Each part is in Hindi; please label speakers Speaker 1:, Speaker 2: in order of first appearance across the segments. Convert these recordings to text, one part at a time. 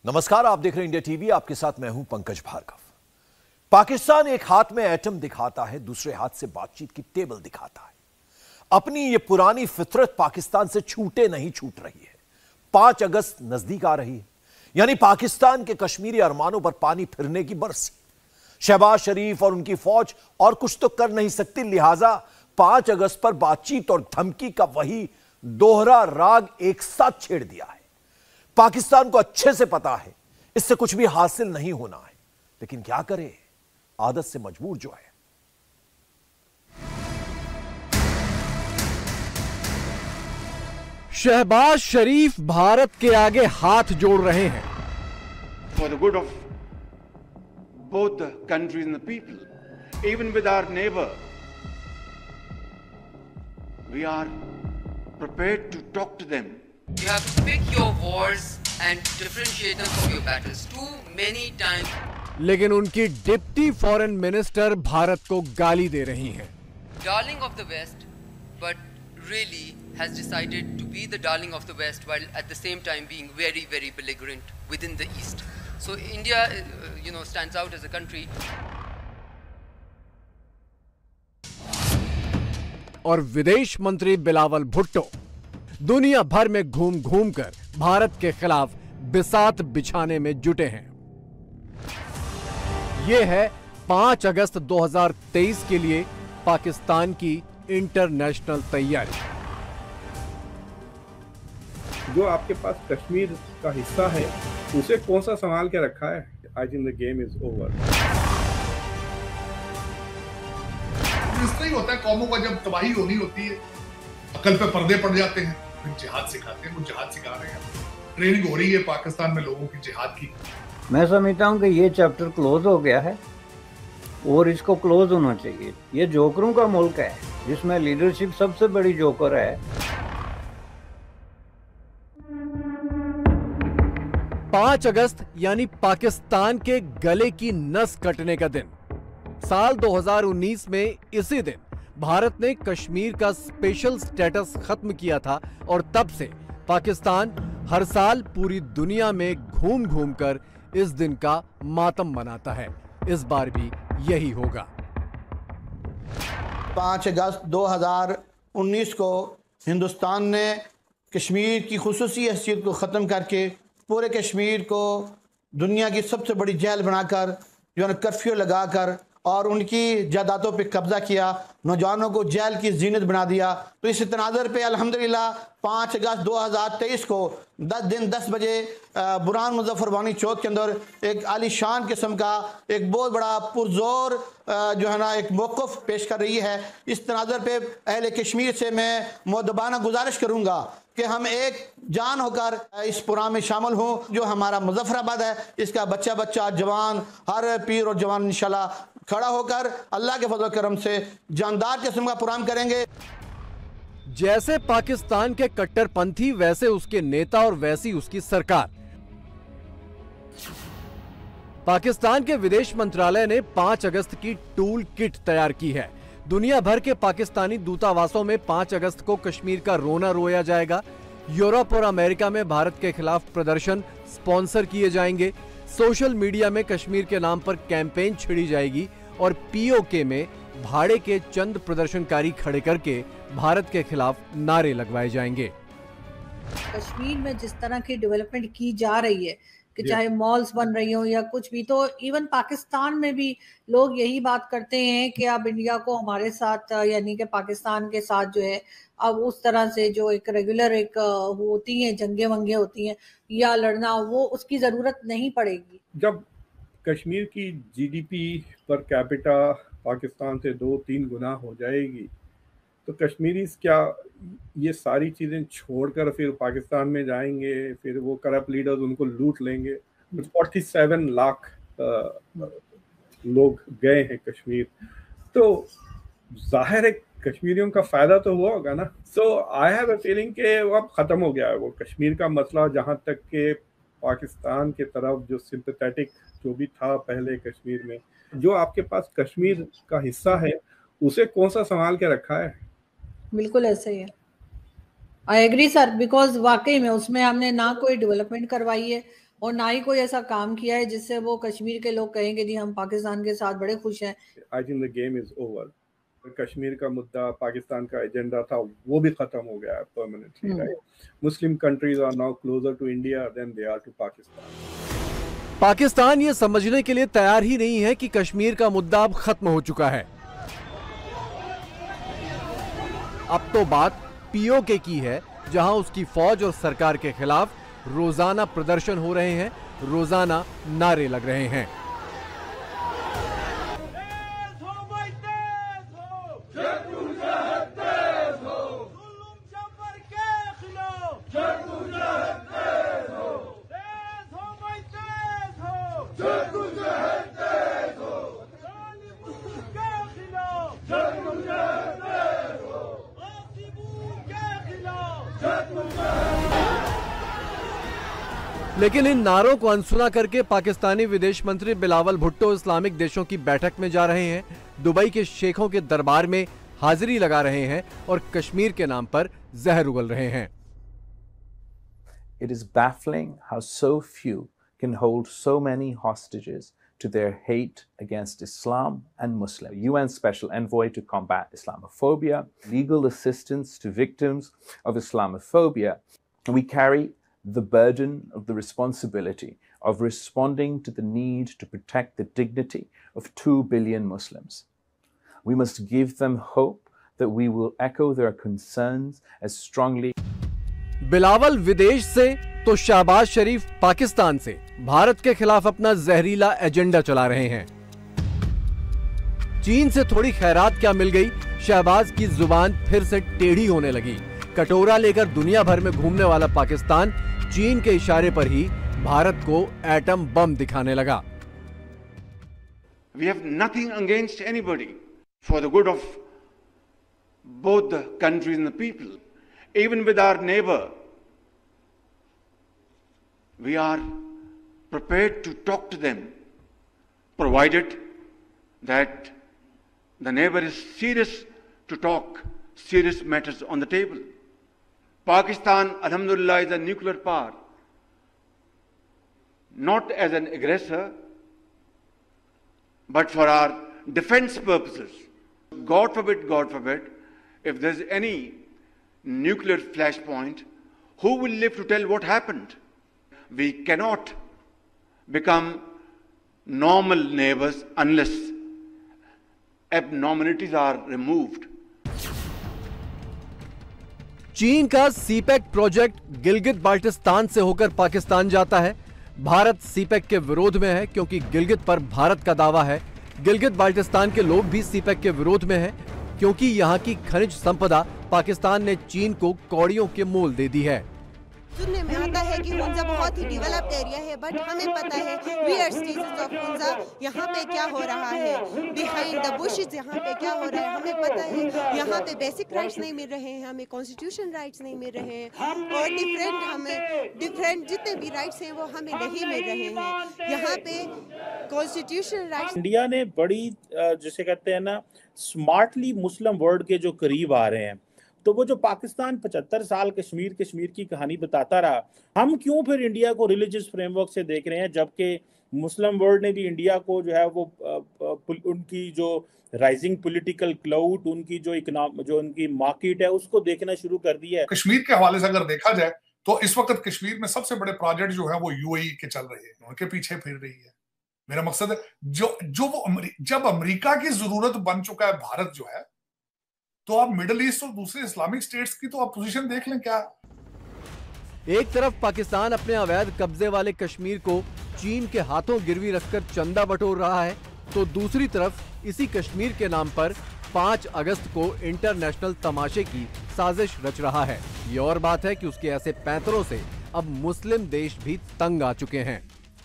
Speaker 1: नमस्कार, आप देख रहे हैं इंडिया टीवी। आपके साथ मैं हूं पंकज भार्गव। पाकिस्तान एक हाथ में एटम दिखाता है, दूसरे हाथ से बातचीत की टेबल दिखाता है। अपनी ये पुरानी फितरत पाकिस्तान से छूटे नहीं छूट रही है। 5 अगस्त नजदीक आ रही है, यानी पाकिस्तान के कश्मीरी अरमानों पर पानी फिरने की बरसी। शहबाज शरीफ और उनकी फौज और कुछ तो कर नहीं सकती, लिहाजा 5 अगस्त पर बातचीत और धमकी का वही दोहरा राग एक साथ छेड़ दिया है। पाकिस्तान को अच्छे से पता है इससे कुछ भी हासिल नहीं होना है, लेकिन क्या करे, आदत से मजबूर जो है।
Speaker 2: शहबाज शरीफ भारत के आगे हाथ जोड़ रहे हैं।
Speaker 3: For the good of both the countries and the people, even with our neighbor, we are prepared to talk to them.
Speaker 4: You have to pick your wars and differentiate them from your battles. Too many times.
Speaker 2: लेकिन उनकी डिप्टी फॉरेन मिनिस्टर भारत को गाली दे रही हैं।
Speaker 4: Darling of the West, but really has decided to be the darling of the West while at the same time being very, very belligerent within the East. So India, stands out as a country.
Speaker 2: और विदेश मंत्री बिलावल भुट्टो दुनिया भर में घूम घूम कर भारत के खिलाफ बिसात बिछाने में जुटे हैं। यह है 5 अगस्त 2023 के लिए पाकिस्तान की इंटरनेशनल तैयारी।
Speaker 5: जो आपके पास कश्मीर का हिस्सा है उसे कौन सा संभाल के रखा है? I think the game is over.
Speaker 6: इससे ही होता है, कौमों का जब तबाही होनी होती है अकल पे पर्दे पड़ जाते हैं, फिर जिहाद सिखाते हैं। वो जिहाद सिखा रहे हैं, ट्रेनिंग हो रही है पाकिस्तान में लोगों की जिहाद की। मैं
Speaker 7: समझता हूँ कि ये चैप्टर क्लोज हो गया है और इसको क्लोज होना चाहिए। ये जोकरों का मुल्क है जिसमें लीडरशिप सबसे बड़ी जोकर है।
Speaker 2: 5 अगस्त यानी पाकिस्तान के गले की नस कटने का दिन। साल 2019 में इसी दिन भारत ने कश्मीर का स्पेशल स्टेटस खत्म किया था और तब से पाकिस्तान हर साल पूरी दुनिया में घूम घूम कर इस दिन का मातम मनाता है। इस बार भी यही होगा।
Speaker 8: 5 अगस्त 2019 को हिंदुस्तान ने कश्मीर की खुसूसी हैसियत को ख़त्म करके पूरे कश्मीर को दुनिया की सबसे बड़ी जेल बनाकर जो है कर्फ्यू लगाकर और उनकी जायदादों पे कब्जा किया, नौजवानों को जेल की जीनत बना दिया। तो इस तनाज़र पे अल्हम्दुलिल्लाह 5 अगस्त 2023 को 10 दिन 10 बजे बुरहान मुज़फ़्फ़र वानी चौक के अंदर एक आलीशान किस्म का एक बहुत बड़ा पुरजोर जो है ना एक मौक़िफ़ पेश कर रही है। इस तनाज़र पे अहले कश्मीर से मैं मुअद्दबाना गुजारिश करूँगा कि हम एक जान होकर इस प्रोग्राम में शामिल हों। जो हमारा मुज़फ़्फ़राबाद है, इसका बच्चा बच्चा जवान, हर पीर और जवान इंशाल्लाह खड़ा होकर अल्लाह के फज़ल करम से जानदार किस्म का प्रोग्राम करेंगे।
Speaker 2: जैसे पाकिस्तान के कट्टरपंथी वैसे उसके नेता और वैसी उसकी सरकार। पाकिस्तान के विदेश मंत्रालय ने 5 अगस्त की टूल किट तैयार की है। दुनिया भर के पाकिस्तानी दूतावासों में 5 अगस्त को कश्मीर का रोना रोया जाएगा। यूरोप और अमेरिका में भारत के खिलाफ प्रदर्शन स्पॉन्सर किए जाएंगे। सोशल मीडिया में कश्मीर के नाम पर कैंपेन छिड़ी जाएगी और पीओके में भाड़े के चंद प्रदर्शनकारी खड़े करके भारत के खिलाफ नारे लगवाए जाएंगे।
Speaker 9: कश्मीर में जिस तरह की डेवलपमेंट की जा रही है कि चाहे मॉल्स बन रही हो या कुछ भी, तो इवन पाकिस्तान में भी लोग यही बात करते हैं कि अब इंडिया को हमारे साथ यानी कि पाकिस्तान के साथ जो है अब उस तरह से जो एक रेगुलर एक होती हैं जंगे वंगे होती हैं या लड़ना, वो उसकी जरूरत नहीं पड़ेगी।
Speaker 5: जब कश्मीर की जीडीपी पर कैपिटा पाकिस्तान से 2-3 गुना हो जाएगी तो कश्मीरी क्या ये सारी चीज़ें छोड़कर फिर पाकिस्तान में जाएंगे? फिर वो करप्ट लीडर्स उनको लूट लेंगे। 47 लाख लोग गए हैं कश्मीर, तो जाहिर है कश्मीरियों का फायदा तो हुआ होगा ना। सो आई हैव अ फीलिंग कि वो अब ख़त्म हो गया है वो कश्मीर का मसला। जहाँ तक के पाकिस्तान के तरफ जो सिंपैथेटिक जो भी था पहले कश्मीर में, जो आपके पास कश्मीर का हिस्सा है उसे कौन सा संभाल के रखा है?
Speaker 9: बिल्कुल ऐसे ही है। आई एग्री सर, बिकॉज वाकई में उसमें हमने ना कोई डेवलपमेंट करवाई है और ना ही कोई ऐसा काम किया है जिससे वो कश्मीर के लोग कहेंगे जी हम पाकिस्तान के साथ बड़े खुश हैं।
Speaker 5: I think the game is over. Kashmir का मुद्दा, पाकिस्तान का एजेंडा था, वो भी खत्म हो गया है permanently, right? Muslim countries are now closer to India than they are to Pakistan.
Speaker 2: Pakistan ये समझने के लिए तैयार ही नहीं है कि कश्मीर का मुद्दा अब खत्म हो चुका है। अब तो बात पीओके की है, जहां उसकी फौज और सरकार के खिलाफ रोजाना प्रदर्शन हो रहे हैं, रोजाना नारे लग रहे हैं। लेकिन इन नारों को अनसुना करके पाकिस्तानी विदेश मंत्री बिलावल भुट्टो इस्लामिक देशों की बैठक में जा रहे हैं, दुबई के शेखों के दरबार में हाजिरी लगा रहे हैं और कश्मीर के नाम पर जहर उगल रहे हैं।
Speaker 10: It is baffling how so few can hold so many hostages to their hate against Islam and Muslims. UN Special Envoy to combat Islamophobia, legal assistance to victims of Islamophobia. We carry the burden of the responsibility of responding to the need to protect the dignity of 2 billion Muslims. We must give them hope that we will echo their concerns as strongly.
Speaker 2: Bilawal विदेश से तो शहबाज शरीफ पाकिस्तान से भारत के खिलाफ अपना जहरीला एजेंडा चला रहे हैं। चीन से थोड़ी खैरात क्या मिल गई, शहबाज की जुबान फिर से टेढ़ी होने लगी। कटोरा लेकर दुनिया भर में घूमने वाला पाकिस्तान चीन के इशारे पर ही भारत को एटम बम दिखाने लगा।
Speaker 3: We have nothing against anybody for the good of both the countries and the people. Even with our neighbor, we are prepared to talk to them, provided that the neighbor is serious to talk serious matters on the table. Pakistan, alhamdulillah, is a nuclear power, not as an aggressor, but for our defense purposes. God forbid, if there's any nuclear flashpoint, who will live to tell what happened? We cannot become normal neighbors unless abnormalities are removed.
Speaker 2: चीन का सीपेक प्रोजेक्ट गिलगित बाल्टिस्तान से होकर पाकिस्तान जाता है। भारत सीपेक के विरोध में है क्योंकि गिलगित पर भारत का दावा है। गिलगित बाल्टिस्तान के लोग भी सीपेक के विरोध में हैं क्योंकि यहां की खनिज संपदा पाकिस्तान ने चीन को कौड़ियों के मोल दे दी है।
Speaker 11: सुनने में आता है कि हुंजा बहुत ही डेवलप्ड एरिया है, बट हमें पता है रियर स्टेजेस ऑफ हुंजा यहाँ पे क्या हो रहा है, बिहाइंड द बुशेस यहाँ पे क्या हो रहा है। हमें पता है यहाँ पे बेसिक राइट्स नहीं मिल रहे हैं, हमें कॉन्स्टिट्यूशन राइट्स नहीं मिल रहे हैं, और डिफरेंट जितने भी राइट्स हैं वो हमें नहीं मिल रहे हैं। यहाँ पे कॉन्स्टिट्यूशन राइट्स
Speaker 12: इंडिया ने बड़ी जिसे कहते हैं ना स्मार्टली मुस्लिम वर्ल्ड के जो करीब आ रहे हैं, तो वो जो पाकिस्तान 75 साल कश्मीर की कहानी बताता रहा, हम क्यों फिर इंडिया को रिलीजियस फ्रेमवर्क से देख रहे हैं, जबकि मुस्लिम वर्ल्ड ने भी इंडिया को जो है वो उनकी जो राइजिंग पॉलिटिकल क्लाउड, उनकी जो उनकी मार्केट है उसको देखना शुरू कर दिया है।
Speaker 6: कश्मीर के हवाले से अगर देखा जाए तो इस वक्त कश्मीर में सबसे बड़े प्रोजेक्ट जो है वो यूएई के चल रहे हैं, उनके पीछे फिर रही है। मेरा मकसद है जब अमेरिका की जरूरत बन चुका है भारत जो है, तो आप मिडिल ईस्ट और दूसरे इस्लामिक स्टेट्स की तो आप पोजीशन देख लें। क्या
Speaker 2: एक तरफ पाकिस्तान अपने अवैध कब्जे वाले कश्मीर को चीन के हाथों गिरवी रखकर चंदा बटोर रहा है, तो दूसरी तरफ इसी कश्मीर के नाम पर 5 अगस्त को इंटरनेशनल तमाशे की साजिश रच रहा है। ये और बात है कि उसके ऐसे पैंतरों से अब मुस्लिम देश भी तंग आ चुके हैं।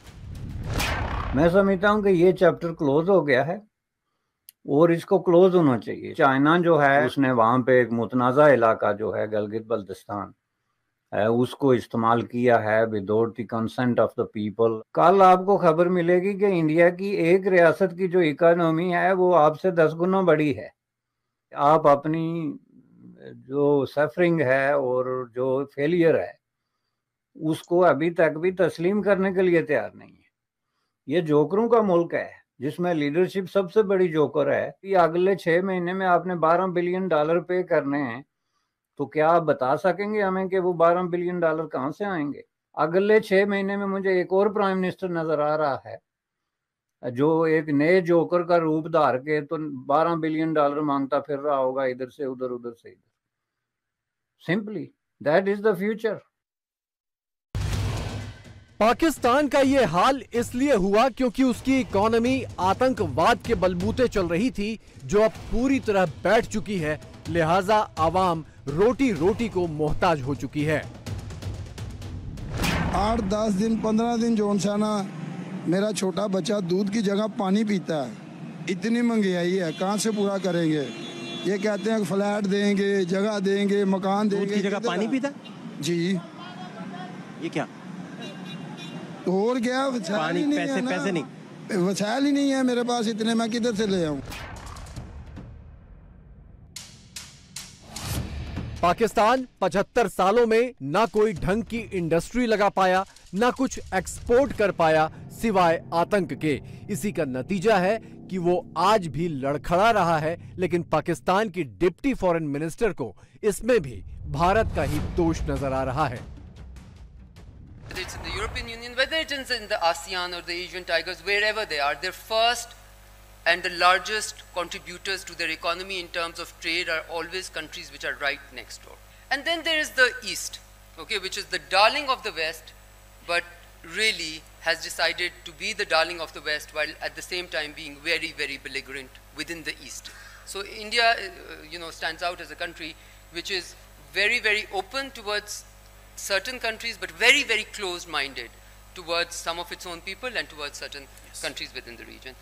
Speaker 7: मैं समझता हूँ कि ये चैप्टर क्लोज हो गया है और इसको क्लोज होना चाहिए। चाइना जो है उसने वहां पे एक मुतनाज़ा इलाका जो है गिलगित बल्तिस्तान है उसको इस्तेमाल किया है without the consent of the people. कल आपको खबर मिलेगी कि इंडिया की एक रियासत की जो इकोनॉमी है वो आपसे 10 गुना बड़ी है। आप अपनी जो सफरिंग है और जो फेलियर है उसको अभी तक भी तस्लीम करने के लिए तैयार नहीं है। ये जोकरों का मुल्क है जिसमें लीडरशिप सबसे बड़ी जोकर है। कि अगले 6 महीने में आपने $12 बिलियन पे करने हैं, तो क्या आप बता सकेंगे हमें कि वो $12 बिलियन कहाँ से आएंगे? अगले 6 महीने में मुझे एक और प्राइम मिनिस्टर नजर आ रहा है जो एक नए जोकर का रूप धार के तो $12 बिलियन मांगता फिर रहा होगा, इधर से उधर, उधर से इधर। Simply that is the future.
Speaker 2: Pakistan का ये हाल इसलिए हुआ क्योंकि उसकी इकोनॉमी आतंकवाद के बलबूते चल रही थी, जो अब पूरी तरह बैठ चुकी है। लिहाजा आवाम रोटी रोटी को मोहताज हो चुकी है।
Speaker 13: 8, 10 दिन, 15 दिन जोन सा ना मेरा छोटा बच्चा दूध की जगह पानी पीता है। इतनी महंगाई है, कहाँ से पूरा करेंगे? ये कहते हैं फ्लैट देंगे, जगह देंगे, मकान देंगे।
Speaker 14: दूध की जगह पानी पीता?
Speaker 13: जी।
Speaker 14: ये क्या?
Speaker 13: और क्या?
Speaker 14: पानी, पैसे नहीं,
Speaker 13: वसाइल ही नहीं है मेरे पास इतने, मैं किधर से ले आऊं?
Speaker 2: पाकिस्तान 75 सालों में ना कोई ढंग की इंडस्ट्री लगा पाया, ना कुछ एक्सपोर्ट कर पाया सिवाय आतंक के। इसी का नतीजा है कि वो आज भी लड़खड़ा रहा है। लेकिन पाकिस्तान की डिप्टी फॉरेन मिनिस्टर को इसमें भी भारत का ही दोष नजर आ रहा है।
Speaker 4: Whether it's in the European Union, whether it's in the ASEAN or the Asian Tigers, wherever they are, their first and the largest contributors to their economy in terms of trade are always countries which are right next door. And then there is the East, okay, which is the darling of the West, but really has decided to be the darling of the West while at the same time being very, very belligerent within the East. So India, stands out as a country which is very, very open towards certain countries, but very, very closed-minded towards some of its own people and towards certain countries within the region.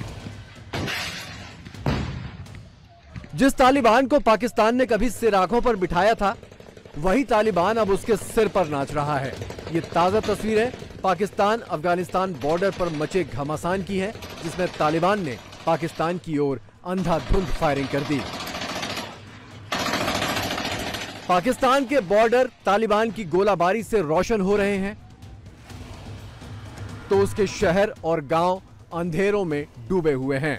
Speaker 2: जिस तालिबान को पाकिस्तान ने कभी सिर आंखों पर बिठाया था, वही तालिबान अब उसके सिर पर नाच रहा है। ये ताजा तस्वीरें पाकिस्तान अफगानिस्तान बॉर्डर पर मचे घमासान की है, जिसमें तालिबान ने पाकिस्तान की ओर अंधाधुंध फायरिंग कर दी। पाकिस्तान के बॉर्डर तालिबान की गोलाबारी से रोशन हो रहे हैं, तो उसके शहर और गांव अंधेरों में डूबे हुए हैं।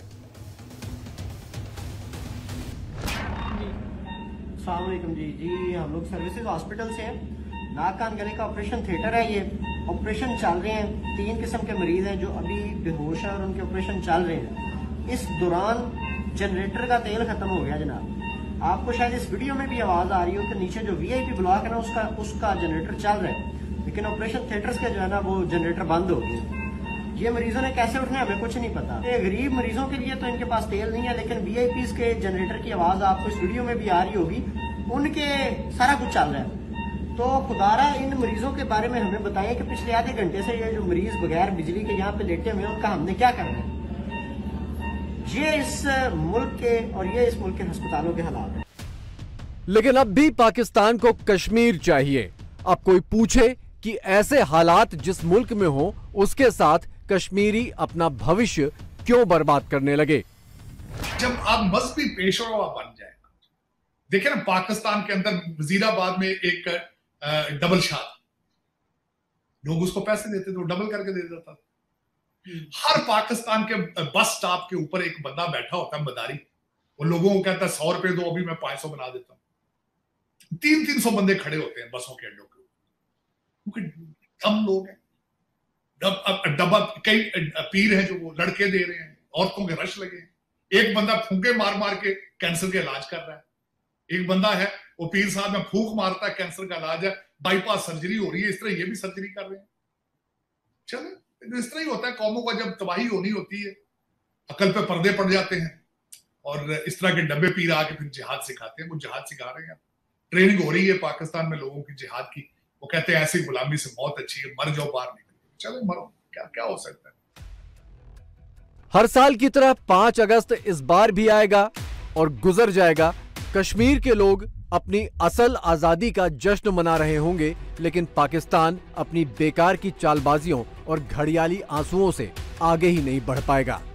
Speaker 14: अस्सलामुअलैकुम जी, हम लोग सर्विसेज हॉस्पिटल से हैं। नाक कान गले का ऑपरेशन थिएटर है। ये ऑपरेशन चल रहे हैं। 3 किस्म के मरीज हैं जो अभी बेहोश हैं और उनके ऑपरेशन चल रहे हैं। इस दौरान जनरेटर का तेल खत्म हो गया जनाब। आपको शायद इस वीडियो में भी आवाज आ रही हो कि नीचे जो VIP ब्लॉक है ना, उसका जनरेटर चल रहा है, लेकिन ऑपरेशन थिएटर्स के जो है ना वो जनरेटर बंद हो गए। ये मरीजों ने कैसे उठना है हमें कुछ नहीं पता। ये गरीब मरीजों के लिए तो इनके पास तेल नहीं है, लेकिन VIPs के जनरेटर की आवाज आपको इस वीडियो में भी आ रही होगी, उनके सारा कुछ चल रहा है। तो खुदारा इन मरीजों के बारे में हमें बताएं कि पिछले आधे घंटे से ये जो मरीज बगैर बिजली के यहाँ पे लेटे हुए हैं, उनका हमने क्या करना है। ये इस मुल्क के और ये इस मुल्क के अस्पतालों के हालात हैं।
Speaker 2: लेकिन अब भी पाकिस्तान को कश्मीर चाहिए। अब कोई पूछे कि ऐसे हालात जिस मुल्क में हो, उसके साथ कश्मीरी अपना भविष्य क्यों बर्बाद करने लगे।
Speaker 6: जब आप मजहबी पेशवा बन जाएगा, देखिए ना पाकिस्तान के अंदर वजीराबाद में एक डबल शाह, लोग उसको पैसे देते थे, वो डबल करके दे देता था। हर पाकिस्तान के बस स्टॉप के ऊपर एक बंदा बैठा होता है मदारी, वो लोगों को कहता है 100 रुपए दो, अभी मैं 500 बना देता हूँ। 300 बंदे खड़े होते हैं बसों के अड्डों के ऊपर, क्योंकि कम लोग हैं। डब्बा कई पीर हैं जो वो लड़के दे रहे हैं, औरतों के रश लगे हैं। एक बंदा फूंके मार मार के कैंसर के इलाज कर रहा है। एक बंदा है वो पीर साहब में फूंक मारता है, कैंसर का इलाज है, बाईपास सर्जरी हो रही है, इस तरह ये भी सर्जरी कर रहे हैं। चलो इस तरह ही होता है, कौमों का जब तबाही होनी होती है, अकल पे पर्दे पड़ जाते हैं और इस तरह के डब्बे पीर आके फिर जिहाद सिखाते हैं। वो जिहाद सिखा रहे हैं, ट्रेनिंग हो रही है पाकिस्तान में लोगों की जिहाद की। वो कहते हैं ऐसी गुलामी से मौत अच्छी है, मर जाओ बाहर निकल। चलो मरो, क्या क्या हो सकता है।
Speaker 2: हर साल की तरह 5 अगस्त इस बार भी आएगा और गुजर जाएगा। कश्मीर के लोग अपनी असल आजादी का जश्न मना रहे होंगे, लेकिन पाकिस्तान अपनी बेकार की चालबाजियों और घड़ियाली आंसुओं से आगे ही नहीं बढ़ पाएगा।